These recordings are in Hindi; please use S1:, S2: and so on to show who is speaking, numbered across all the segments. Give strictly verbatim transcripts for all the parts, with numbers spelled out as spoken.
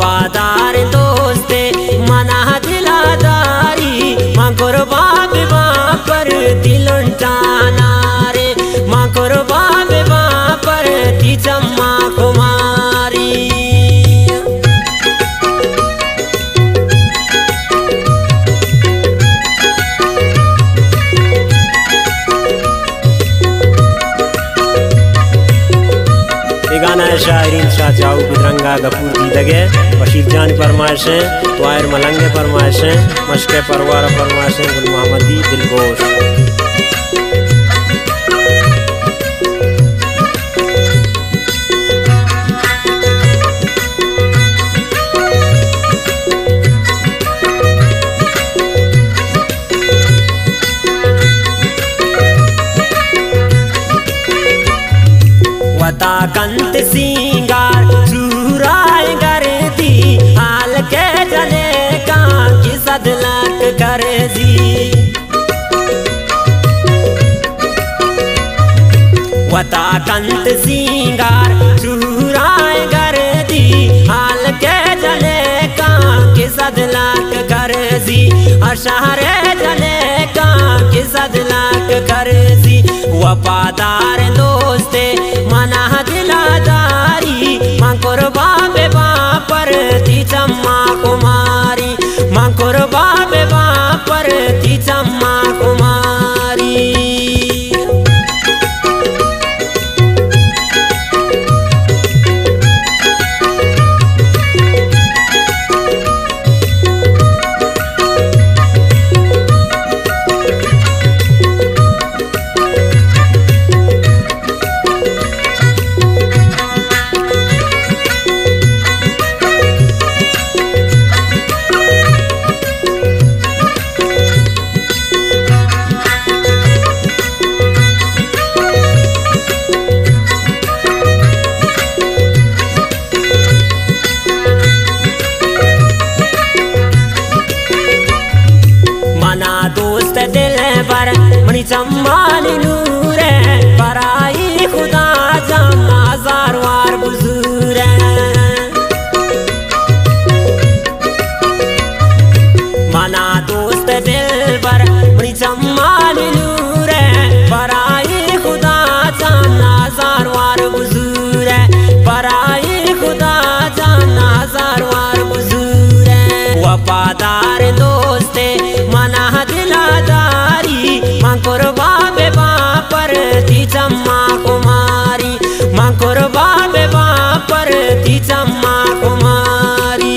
S1: वफादार दोस्ते मना दिलादारी माँ कुर्बा बेबा पर दिलुंटाना रे माँ कुर्बा बेबा पर ती चम्मा कुमारी। गाना है शायरीन शाह जाऊ बिदरंगा गफूर की दगे बशीर जान फरमाइशें वायर मलंगे फरमाइशें मशके परवार फरमाइशें गुल मोहम्मदी दिलगोश। वता कंत सिंगार चूराए कर दी हाल के जने का की सदलक कर दी। वता कंत सिंगार चूराए कर दी हाल के जने का की सदलक कर दी अशहरे जने का की सदलक कर दी। वफादार दोस्ते मना दिलादारी माँ कुर्बा बेबा पर ती चम्मा कुमारी माँ कुर्बा बेबा पर ती चम्मा कुमारी। दोस्त दिल पर मनी चम्मानी नूर है पराई खुदा जमा हजार वार बुजूर है। मना दोस्त दिल पर मनी चम्मानी नूर है पराई खुदा जमा हजार वार बुजूर है पराई खुदा जमा हजार वार बुजूर है। वफादार दोस्ते मना दिलादारी माँ कुर्बा बेबा पर ती चम्मा कुमारी माँ कुर्बा बेबा पर ती चम्मा कुमारी।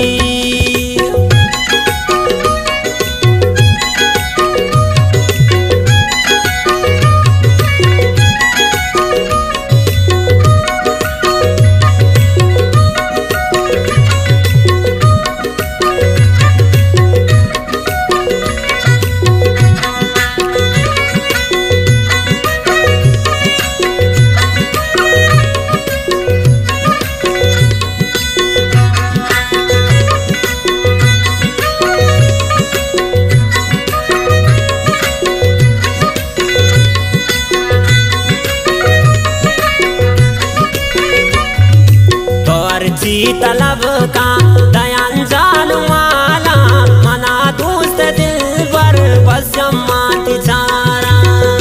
S1: तलब का दयान जान वाला मना दोस्त दिल पर बस जमात चारा।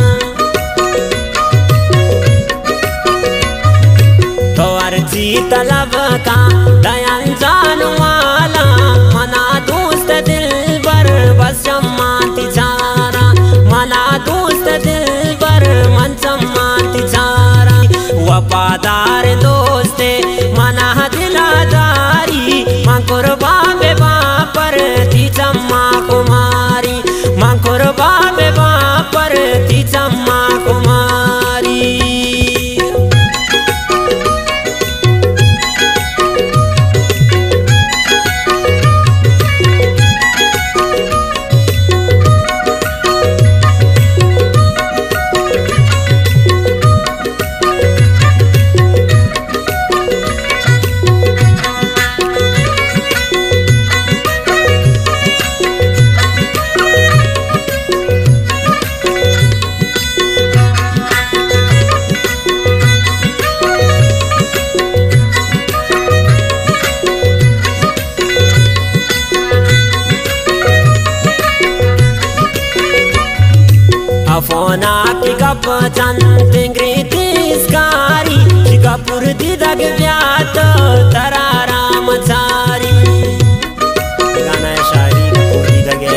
S1: तो अर्जी तलब का दयान जान वाला मना दोस्त दिल पर बस जमात चारा मना दोस्त दिल पर मन जमात चारा। वफादार दोस्ते मना दिलादारी माँ कुर्बा बेबा पर ती चम्मा कुमारी माँ कुर्बा बेबा पर ती चम्मा कुमारी। अफोना की गप चंद तिस्कारी शिकापुर दी दग व्यात तरा रामचारी। गाना शायरी गफूर दी दगे।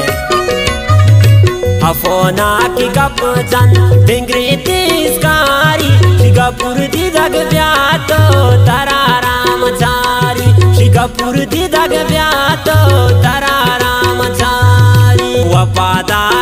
S1: अफोना की गप चंद तिस्कारी शिकापुर दी दग व्यात तरा रामचारी। शिकापुर दी दग व्यात तरा रामचारी। वफादार